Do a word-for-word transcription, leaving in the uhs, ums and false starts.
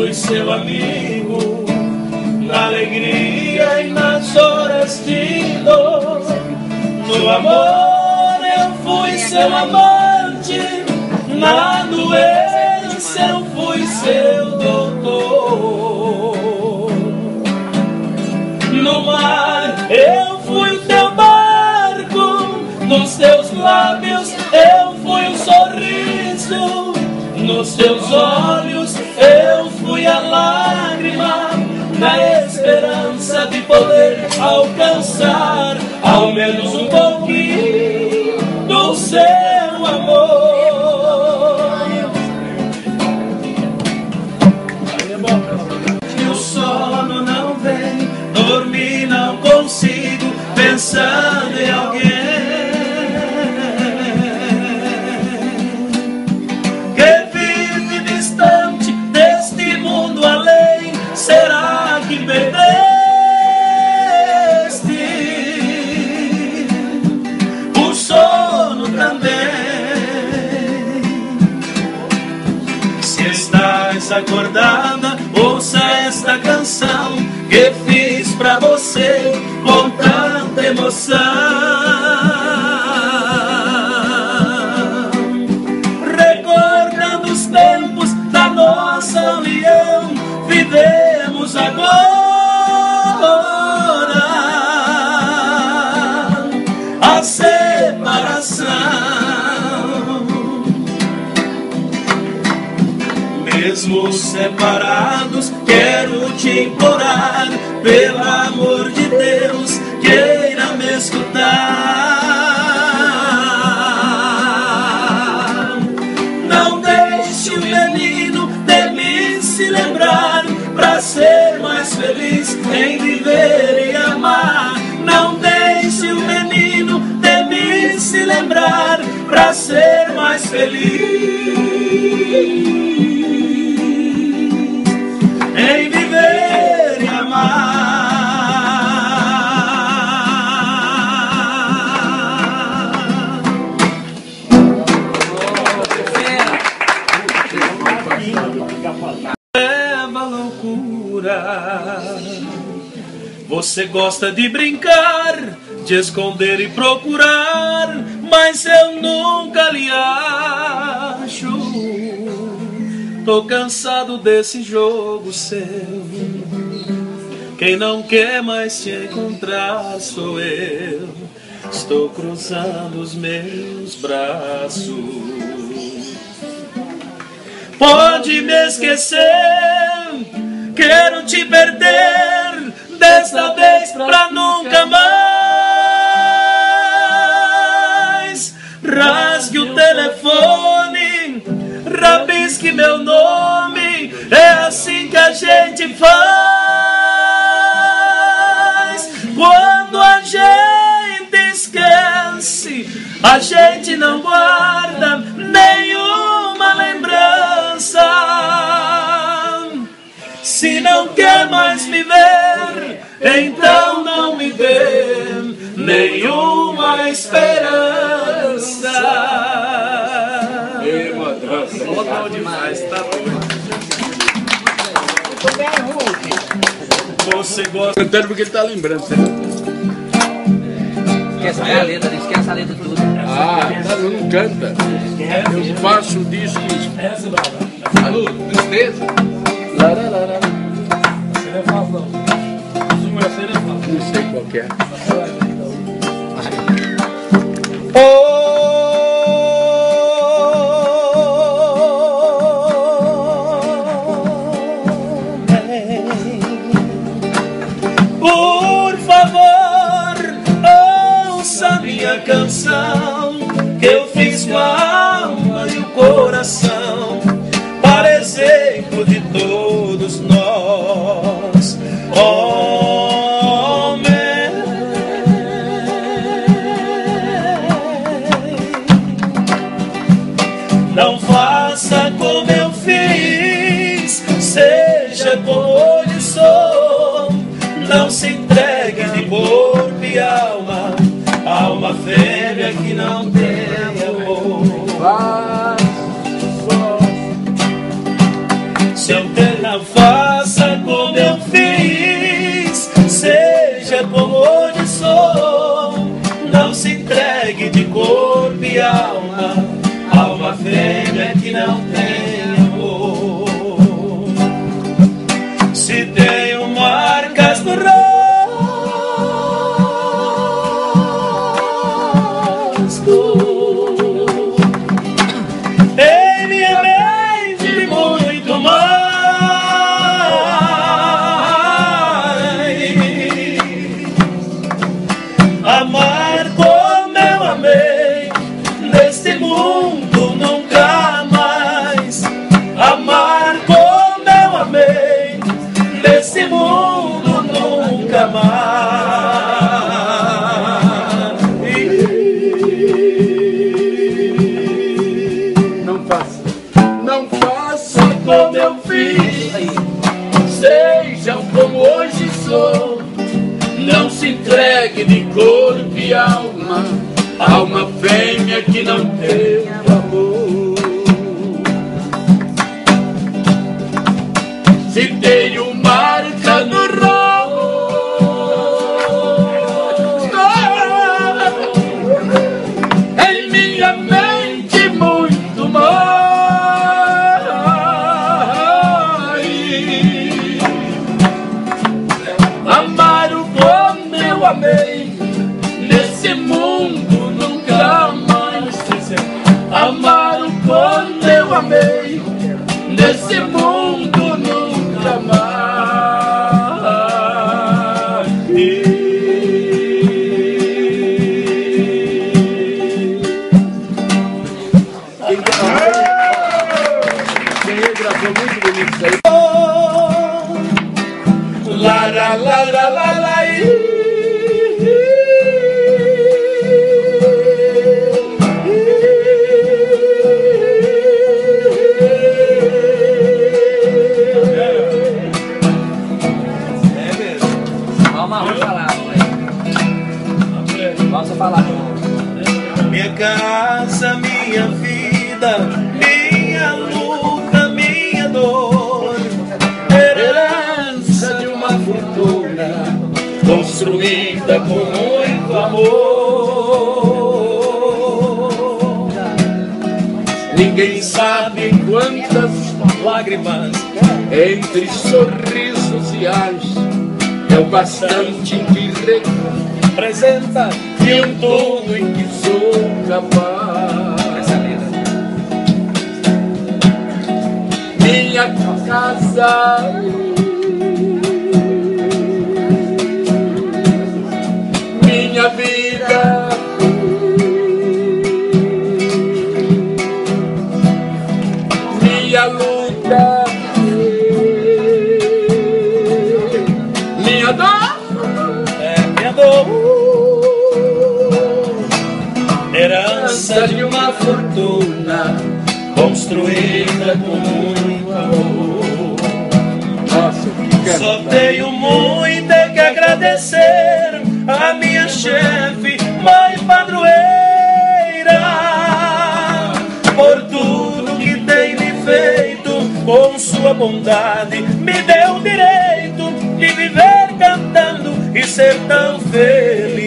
fui seu amigo, na alegria e nas horas de dor. No amor eu fui seu amante, na doença eu fui seu doutor. No mar eu fui o teu barco, nos teus lábios eu fui um sorriso, nos teus olhos eu fui a lágrima, na esperança de poder alcançar ao menos um pouquinho do seu amor. E o sono não vem, dormir não consigo, pensando em alguém que vive distante deste mundo além. Será que perdeste o sono também? Se estás acordada, ouça esta canção que fiz pra você com tanta emoção. Recordando os tempos da nossa união, vivemos agora a separação. Mesmo separados, quero te implorar, pelo amor de Deus, queira me escutar. Não deixe o menino de mim se lembrar, pra ser mais feliz em viver e amar. Não deixe o menino de mim se lembrar, pra ser mais feliz em viver e amar. Leva a loucura. Você gosta de brincar, de esconder e procurar, mas eu nunca lhe acho. Tô cansado desse jogo seu. Quem não quer mais te encontrar sou eu. Estou cruzando os meus braços. Pode me esquecer, quero te perder desta vez pra nunca mais. Rasgue o telefone, rabisque meu nome, é assim que a gente faz. Quando a gente esquece, a gente não guarda nenhuma lembrança. Se não quer mais me ver, então não me dê nenhuma esperança. Bom demais, tá bom. Você gosta cantando porque ele tá lembrando. Esquece a letra, esquece a letra tudo. Ah, não canta. Eu faço discos. Alô, tristeza. Lararara. Não sei qual que é. Por favor, ouça minha canção, que eu fiz com a alma e o coração, para exemplo de todos nós. Homem, não faça como eu fiz, seja como eu sou. Não se entregue de corpo e alma a uma fêmea que não tem amor. Seu terra faça como eu fiz, seja como hoje sou. Não se entregue de corpo e alma a uma fêmea que não tem amor. Se tenho marcas no rosto, em minha mente muito mais, amar como eu amei neste mundo nunca mais. Amar como eu amei nesse mundo nunca mais. Não faça, não faça Como eu fiz, sejam como hoje sou. Não se entregue de corpo e alma a uma fêmea que não tem amor. Se tenho marca no rosto, em minha mente muito mais, amar o como eu amei nesse mundo nunca mais. Amar o como eu amei nesse mundo nunca mais. Quem gravou muito bonito isso aí. la la la la la la. Vamos falar, vamos falar. Minha casa, minha vida, minha luta, minha dor, herança de uma fortuna construída com muito amor. Ninguém sabe quantas Lágrimas entre sorrisos e ais é o bastante que representa de um tudo em que sou capaz. Minha casa, minha vida, minha luta, minha dor, é minha dor, herança de uma fortuna construída com muito amor. nossa, que Só tenho muito é que agradecer a minha chefe, mãe padroeira, por tudo que tem me feito. Com sua bondade me deu o direito de viver cantando e ser tão feliz.